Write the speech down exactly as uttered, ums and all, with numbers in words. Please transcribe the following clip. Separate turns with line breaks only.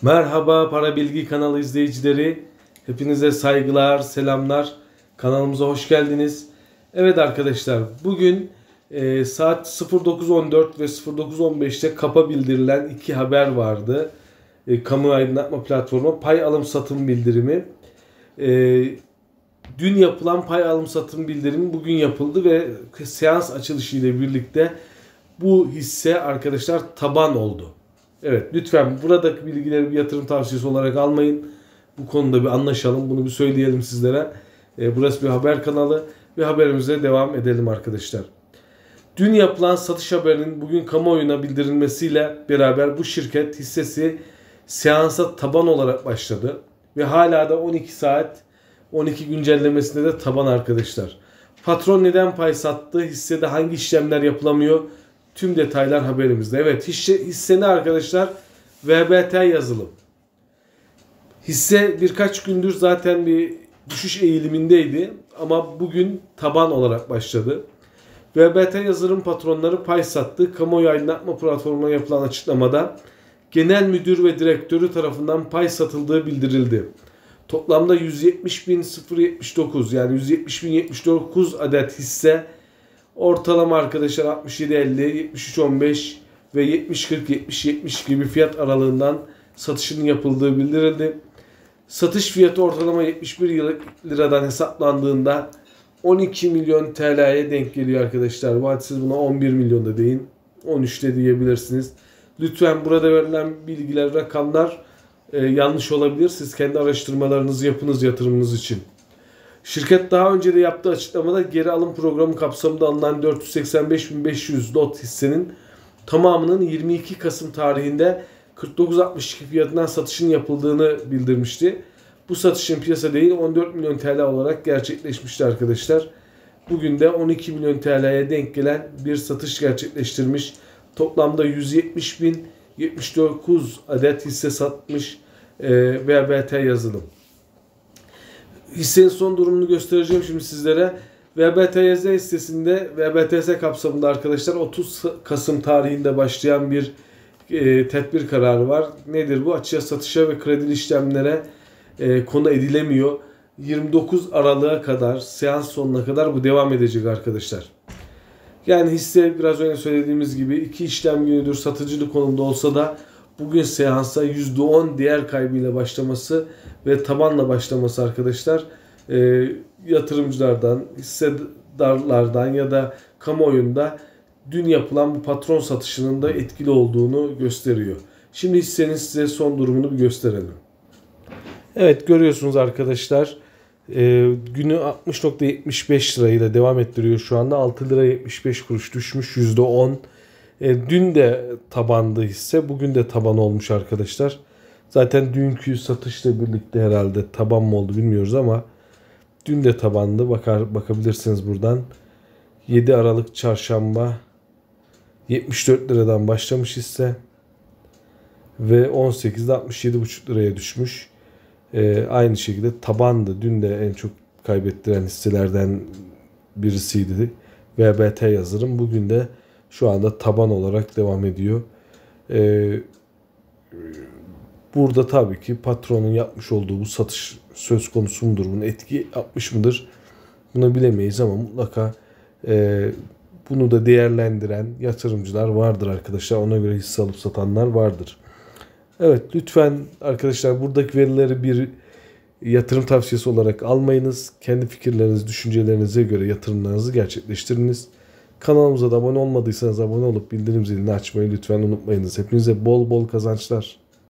Merhaba Para Bilgi kanalı izleyicileri. Hepinize saygılar, selamlar. Kanalımıza hoş geldiniz. Evet arkadaşlar, bugün e, saat sıfır dokuz on dört ve sıfır dokuz on beşte kapa bildirilen iki haber vardı. E, kamu aydınlatma platformu pay alım satım bildirimi. E, dün yapılan pay alım satım bildirimi bugün yapıldı ve seans açılışı ile birlikte bu hisse arkadaşlar taban oldu. Evet, lütfen buradaki bilgileri bir yatırım tavsiyesi olarak almayın. Bu konuda bir anlaşalım. Bunu bir söyleyelim sizlere. E, burası bir haber kanalı ve haberimize devam edelim arkadaşlar. Dün yapılan satış haberinin bugün kamuoyuna bildirilmesiyle beraber bu şirket hissesi seansa taban olarak başladı. Ve hala da on iki saat on iki güncellemesinde de taban arkadaşlar. Patron neden pay sattı? Hissede hangi işlemler yapılamıyor? Tüm detaylar haberimizde. Evet, hisse, hisse ne arkadaşlar? V B T yazılım. Hisse birkaç gündür zaten bir düşüş eğilimindeydi ama bugün taban olarak başladı. V B T yazılım patronları pay sattı. Kamuoyu aydınlatma platformuna yapılan açıklamada genel müdür ve direktörü tarafından pay satıldığı bildirildi. Toplamda yüz yetmiş bin yetmiş dokuz yani yüz yetmiş bin yetmiş dokuz adet hisse ortalama arkadaşlar altmış yedi elli, yetmiş üç on beş ve yetmiş kırk yetmiş yetmiş gibi fiyat aralığından satışının yapıldığı bildirildi. Satış fiyatı ortalama yetmiş bir liradan hesaplandığında on iki milyon T L'ye denk geliyor arkadaşlar. Bu siz buna on bir milyon da deyin, on üç de diyebilirsiniz. Lütfen burada verilen bilgiler, rakamlar e, yanlış olabilir. Siz kendi araştırmalarınızı yapınız yatırımınız için. Şirket daha önce de yaptığı açıklamada geri alım programı kapsamında alınan dört yüz seksen beş bin beş yüz lot hissenin tamamının yirmi iki Kasım tarihinde kırk dokuz altmış iki fiyatından satışın yapıldığını bildirmişti. Bu satışın piyasa değeri on dört milyon T L olarak gerçekleşmişti arkadaşlar. Bugün de on iki milyon T L'ye denk gelen bir satış gerçekleştirmiş. Toplamda yüz yetmiş bin yetmiş dokuz adet hisse satmış e, V B T yazılım. Hissenin son durumunu göstereceğim şimdi sizlere. V B T Y Z hissesinde V B T S kapsamında arkadaşlar otuz Kasım tarihinde başlayan bir e, tedbir kararı var. Nedir bu? Açığa satışa ve kredili işlemlere e, konu edilemiyor. yirmi dokuz Aralık'a kadar, seans sonuna kadar bu devam edecek arkadaşlar. Yani hisse biraz önce söylediğimiz gibi iki işlem günüdür satıcılı konumda olsa da bugün seansa yüzde on değer kaybıyla başlaması ve tabanla başlaması arkadaşlar e, yatırımcılardan, hissedarlardan ya da kamuoyunda dün yapılan bu patron satışının da etkili olduğunu gösteriyor. Şimdi hissenin size son durumunu bir gösterelim. Evet, görüyorsunuz arkadaşlar e, günü altmış nokta yetmiş beş lirayla devam ettiriyor şu anda. altı lira yetmiş beş kuruş düşmüş, yüzde on. E, dün de tabandı hisse. Bugün de taban olmuş arkadaşlar. Zaten dünkü satışla birlikte herhalde taban mı oldu bilmiyoruz ama dün de tabandı. Bakar, bakabilirsiniz buradan. yedi Aralık çarşamba yetmiş dört liradan başlamış hisse. Ve on sekizde altmış yedi buçuk liraya düşmüş. E, aynı şekilde tabandı. Dün de en çok kaybettiren hisselerden birisiydi. V B T yazılım. Bugün de şu anda taban olarak devam ediyor. Ee, burada tabii ki patronun yapmış olduğu bu satış söz konusu mudur? Bunun etki yapmış mıdır? Bunu bilemeyiz ama mutlaka e, bunu da değerlendiren yatırımcılar vardır arkadaşlar. Ona göre hisse alıp satanlar vardır. Evet, lütfen arkadaşlar buradaki verileri bir yatırım tavsiyesi olarak almayınız. Kendi fikirleriniz, düşüncelerinize göre yatırımlarınızı gerçekleştiriniz. Kanalımıza da abone olmadıysanız abone olup bildirim zilini açmayı lütfen unutmayınız. Hepinize bol bol kazançlar.